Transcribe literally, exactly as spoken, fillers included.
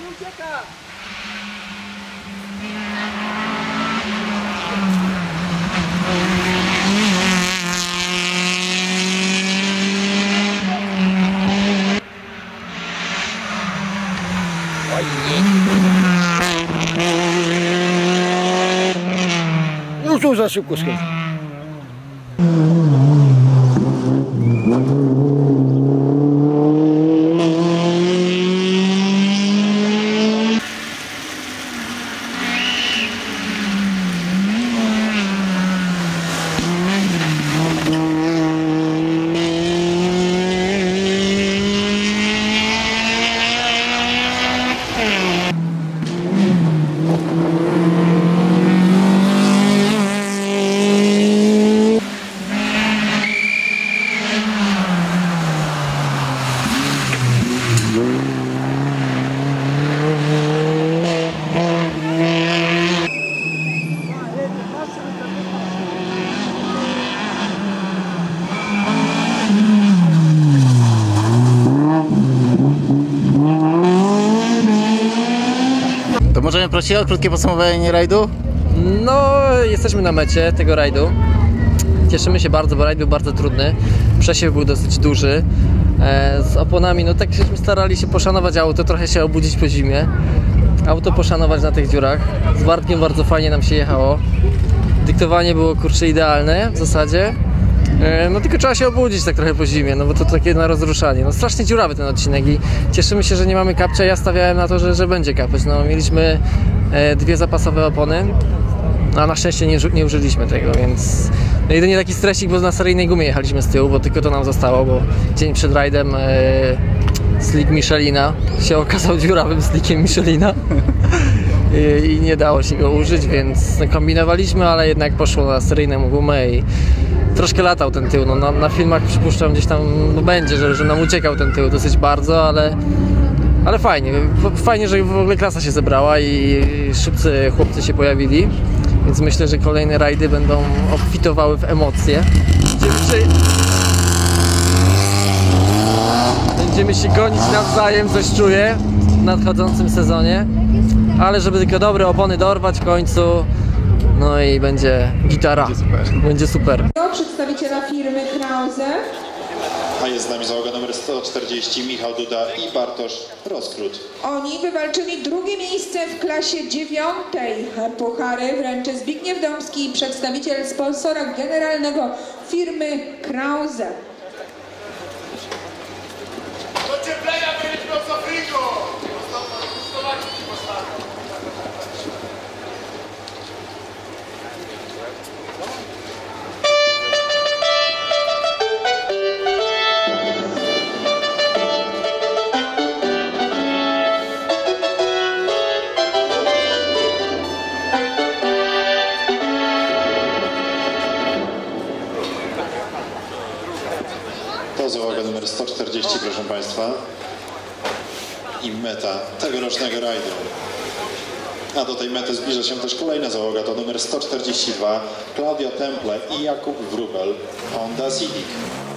ucieka! Już, już za szybko skręć. To możemy prosić o krótkie podsumowanie rajdu? No, jesteśmy na mecie tego rajdu. Cieszymy się bardzo, bo rajd był bardzo trudny. Przesiew był dosyć duży. E, z oponami, no tak żeśmy starali się poszanować auto, trochę się obudzić po zimie. Auto poszanować na tych dziurach. Z Bartkiem bardzo fajnie nam się jechało. Dyktowanie było, kurczę, idealne w zasadzie. E, no tylko trzeba się obudzić tak trochę po zimie, no bo to takie na rozruszanie. No strasznie dziurawy ten odcinek i cieszymy się, że nie mamy kapcia. Ja stawiałem na to, że, że będzie kapeć. No mieliśmy e, dwie zapasowe opony. A na szczęście nie, nie użyliśmy tego, więc no jedynie taki stresik, bo na seryjnej gumie jechaliśmy z tyłu, bo tylko to nam zostało, bo dzień przed rajdem e, slick Michelina się okazał dziurawym slickiem Michelina I, i nie dało się go użyć, więc kombinowaliśmy, ale jednak poszło na seryjną gumę i troszkę latał ten tył. No, na, na filmach przypuszczam gdzieś tam no będzie, że, że nam uciekał ten tył dosyć bardzo, ale Ale fajnie, fajnie, że w ogóle klasa się zebrała i szybcy chłopcy się pojawili, więc myślę, że kolejne rajdy będą obfitowały w emocje. Będziemy się, Będziemy się gonić nawzajem, coś czuję w nadchodzącym sezonie, ale żeby tylko dobre opony dorwać w końcu, no i będzie gitara, będzie super. Będzie super. Przedstawiciela firmy Krause. A jest z nami załoga numer sto czterdzieści, Michał Duda i Bartosz Roskrót. Oni wywalczyli drugie miejsce w klasie dziewiątej. Puchary wręczy Zbigniew Domski, przedstawiciel sponsora generalnego firmy Krause. Do cieplenia mieliśmy od Sofrigo! To załoga numer sto czterdzieści, proszę Państwa. I meta tegorocznego rajdu. A do tej mety zbliża się też kolejna załoga, to numer sto czterdzieści dwa, Klaudia Temple i Jakub Wróbel, Honda Civic.